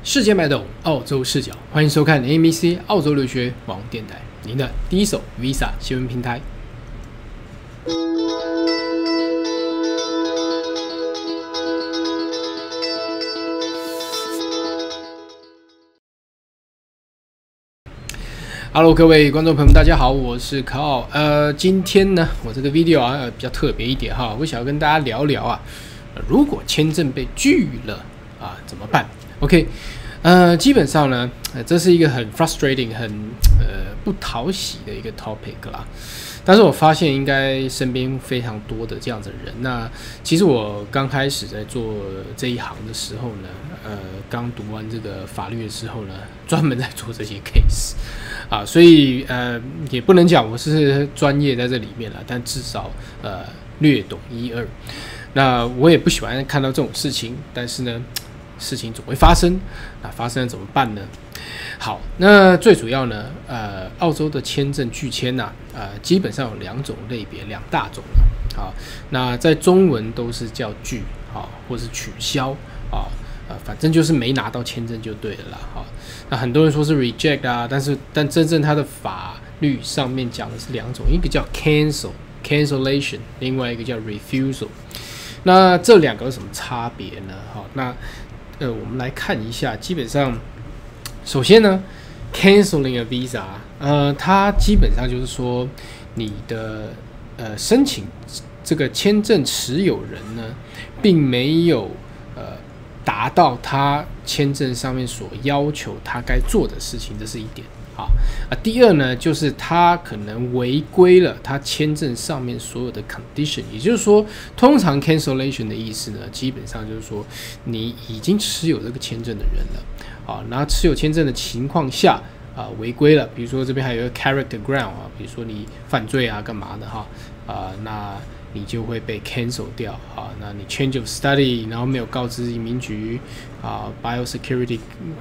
世界脉动，澳洲视角，欢迎收看 ABC 澳洲留学网络电台，您的第一手 Visa 新闻平台。Hello， 各位观众朋友们，大家好，我是Carl。今天呢，我这个 video 比较特别一点哈，我想要跟大家聊聊啊，如果签证被拒了啊，怎么办 ？OK。基本上呢，这是一个很 frustrating、很不讨喜的一个 topic 啦。但是我发现应该身边非常多的这样子的人。那其实我刚开始在做这一行的时候呢，刚读完这个法律的时候呢，专门在做这些 case 啊，所以也不能讲我是专业在这里面了，但至少略懂一二。那我也不喜欢看到这种事情，但是呢。事情总会发生，那发生了怎么办呢？好，那最主要呢，澳洲的签证拒签呐，基本上有两种类别，两大种了。好，那在中文都是叫拒，好，或是取消，啊，反正就是没拿到签证就对了啦。好，那很多人说是 reject 啊，但真正它的法律上面讲的是两种，一个叫 cancellation， 另外一个叫 refusal。那这两个有什么差别呢？好，那我们来看一下，基本上，首先呢 ，canceling a visa， 它基本上就是说，你的申请这个签证持有人呢，并没有达到他签证上面所要求他该做的事情，这是一点。好第二呢，就是他可能违规了他签证上面所有的 condition， 也就是说，通常 cancellation 的意思呢，基本上就是说你已经持有这个签证的人了，好，然后持有签证的情况下违规了，比如说这边还有一个 character ground 啊，比如说你犯罪啊干嘛的哈那你就会被 cancel 掉啊。那你 change of study， 然后没有告知移民局biosecurity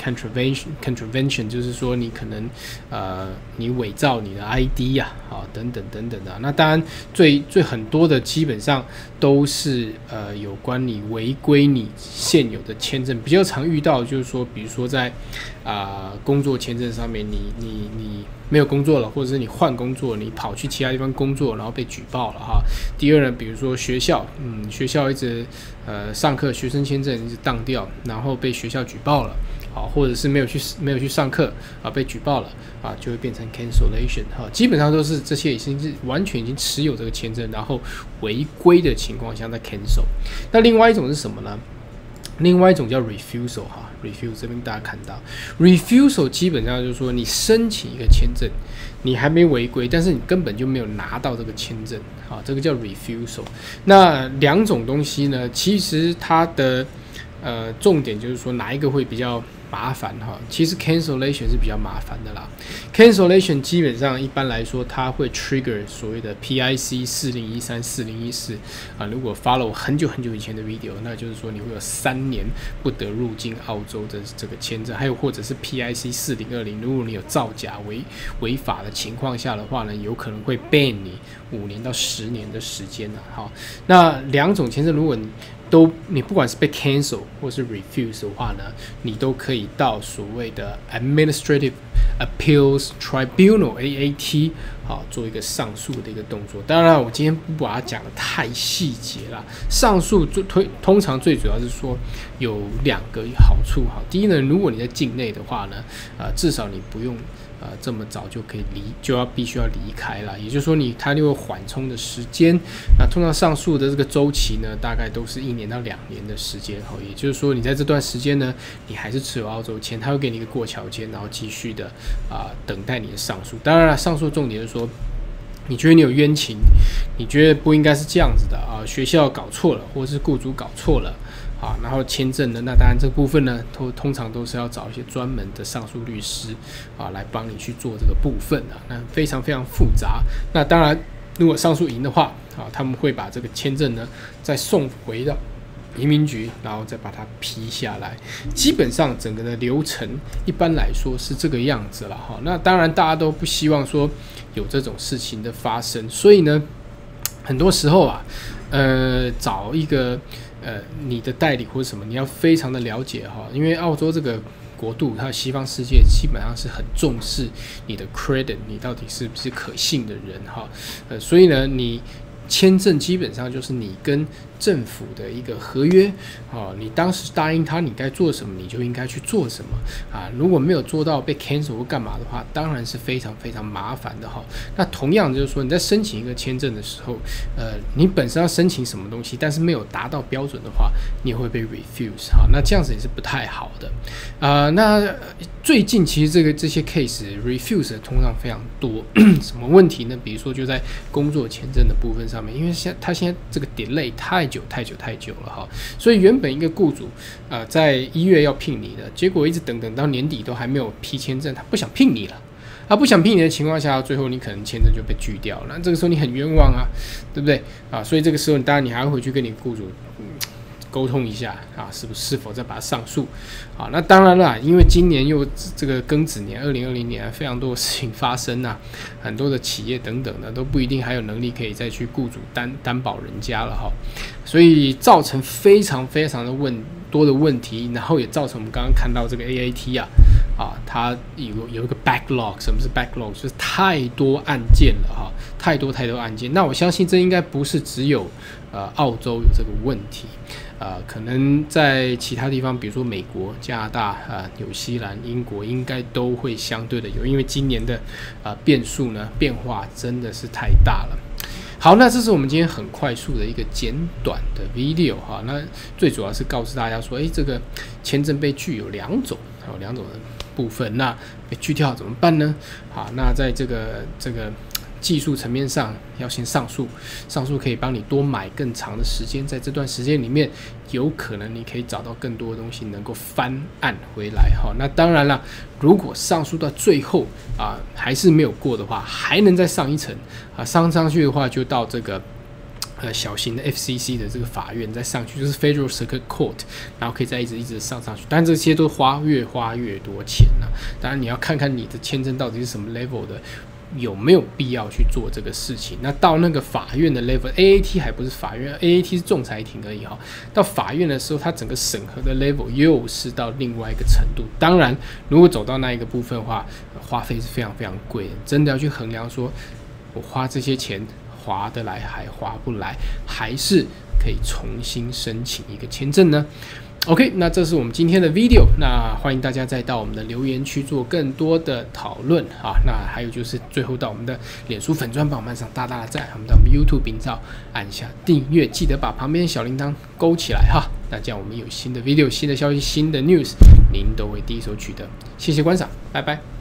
contravention 就是说你可能你伪造你的 ID 呀等等等等的。那当然最很多的基本上都是有关你违规你现有的签证，比较常遇到就是说，比如说在工作签证上面你没有工作了，或者是你换工作，你跑去其他地方工作，然后被举报了哈。第二呢，比如说学校一直上课学生签证一直当掉，然后被学校举报了，好，或者是没有去上课被举报了就会变成 cancellation 基本上都是这些已经是完全已经持有这个签证，然后违规的情况下在 cancel。那另外一种是什么呢？另外一种叫 refusal refuse 这边大家看到 refusal 基本上就是说你申请一个签证，你还没违规，但是你根本就没有拿到这个签证这个叫 refusal。那两种东西呢，其实它的重点就是说哪一个会比较麻烦其实 cancellation 是比较麻烦的啦。cancellation 基本上一般来说它会 trigger 所谓的 PIC 4013 4014如果 follow 很久以前的 video， 那就是说你会有3年不得入境澳洲的这个签证，还有或者是 PIC 4020，如果你有造假违法的情况下的话呢，有可能会 ban 你5年到10年的时间那两种签证如果你不管是被 cancel 或是 refuse 的话呢，你都可以到所谓的 Administrative Appeals Tribunal AAT 做一个上诉的一个动作。当然我今天不把它讲得太细节啦，上诉通常最主要是说有2个好处第一呢，如果你在境内的话呢至少你不用这么早就可以必须要离开了，也就是说它就有缓冲的时间。那通常上诉的这个周期呢，大概都是1年到2年的时间也就是说你在这段时间呢，你还是持有澳洲签，他会给你一个过桥签，然后继续的等待你的上诉。当然了，上诉重点是说你觉得你有冤情，你觉得不应该是这样子的学校搞错了，或者是雇主搞错了然后签证呢，那当然这部分呢，通常都是要找一些专门的上诉律师来帮你去做这个部分那非常非常复杂。那当然，如果上诉赢的话他们会把这个签证呢再送回到移民局，然后再把它批下来。基本上整个的流程一般来说是这个样子了那当然大家都不希望说有这种事情的发生，所以呢，很多时候找一个你的代理或者什么，你要非常的了解因为澳洲这个国度，还有西方世界，基本上是很重视你的 credit， 你到底是不是可信的人哈。所以呢，你签证基本上就是你跟政府的一个合约，你当时答应他你该做什么，你就应该去做什么啊。如果没有做到被 cancel 或干嘛的话，当然是非常非常麻烦的哈。那同样就是说，你在申请一个签证的时候，你本身要申请什么东西，但是没有达到标准的话，你也会被 refuse 哈。那这样子也是不太好的。那最近其实这些 case refuse 通常非常多，什么问题呢？比如说就在工作签证的部分上面，因为他现在这个 delay 太久了哈，所以原本一个雇主在1月要聘你的，结果一直等到年底都还没有批签证，他不想聘你了。不想聘你的情况下，最后你可能签证就被拒掉了，那这个时候你很冤枉啊，对不对啊？所以这个时候当然你还会回去跟你雇主沟通一下啊，是否再把它上诉啊？那当然啦，因为今年又这个庚子年，2020年非常多的事情发生啊，很多的企业等等的都不一定还有能力可以再去雇主担保人家了哈，所以造成非常非常的多的问题，然后也造成我们刚刚看到这个 AAT 它有一个 backlog， 什么是 backlog？ 就是太多案件了哈，太多案件。那我相信这应该不是只有澳洲有这个问题。可能在其他地方，比如说美国、加拿大、纽西兰、英国，应该都会相对的有，因为今年的变化真的是太大了。好，那这是我们今天很快速的一个简短的 video 哈。那最主要是告诉大家说，这个签证被拒有两种的部分，那被拒掉怎么办呢？好，那在这个技术层面上要先上诉可以帮你多买更长的时间，在这段时间里面，有可能你可以找到更多的东西能够翻案回来哈。那当然了，如果上诉到最后还是没有过的话，还能再上一层上去的话，就到这个小型的 FCC 的这个法院再上去，就是 Federal Circuit Court， 然后可以再一直上去，但这些都越花越多钱啊。当然你要看看你的签证到底是什么 level 的，有没有必要去做这个事情。那到那个法院的 level， AAT 还不是法院， AAT 是仲裁庭而已哈。到法院的时候，它整个审核的 level 又是到另外一个程度。当然，如果走到那一个部分的话，花费是非常非常贵的，真的要去衡量说，我花这些钱划得来还划不来，还是可以重新申请一个签证呢？OK， 那这是我们今天的 video， 那欢迎大家再到我们的留言区做更多的讨论啊。那还有就是最后到我们的脸书粉专帮我们按上大大的赞，我们到我们 YouTube 频道按下订阅，记得把旁边小铃铛勾起来哈。那这样我们有新的 video、新的消息、新的 news， 您都会第一手取得。谢谢观赏，拜拜。